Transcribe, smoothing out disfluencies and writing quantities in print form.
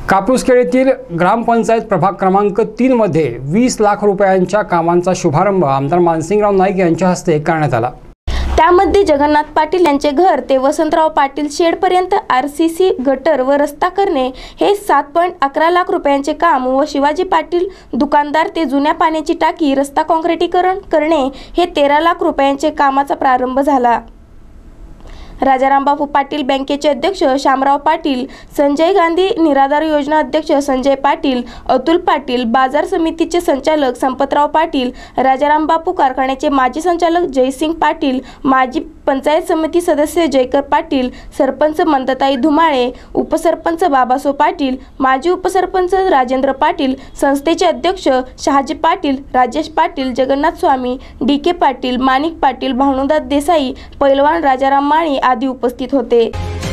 कापूसखेड ग्रामपंचायत प्रभाग क्रमांक 3 मध्ये 20 लाख रुपयांच्या कामांचा शुभारंभ आमदार मानसिंगराव नाईक यांच्या हस्ते करण्यात आला। त्यामध्ये जगन्नाथ पाटील यांचे घर ते वसंतराव पाटील शेडपर्यंत RCC गटर व रस्ता करणे हे 7.11 लाख रुपयांचे काम व शिवाजी पाटील दुकानदार ते जुन्या पाण्याची टाकी रस्ता काँक्रिटीकरण करणे हे 13 लाख रुपयांचे कामाचा प्रारंभ झाला। राजारामबापू पाटील बँकेचे अध्यक्ष शामराव पाटील, संजय गांधी निराधार योजना अध्यक्ष संजय पाटील, अतुल पाटील, बाजार समितीचे संचालक संपतराव पाटील, राजारामबापू कारखान्याचे माजी संचालक जयसिंग पाटील, माजी पंचायत समिती सदस्य जयकर पाटील, सरपंच मंदताई धुमाळे, उपसरपंच बाबासो पाटील, माजी उपसरपंच राजेंद्र पाटील, संस्थेचे अध्यक्ष शहाजी पाटील, राजेश पाटील, जगन्नाथ स्वामी, DK पाटील, माणिक पाटील, भानुदास देसाई, पैलवान राजाराम माळी आदी उपस्थित होते।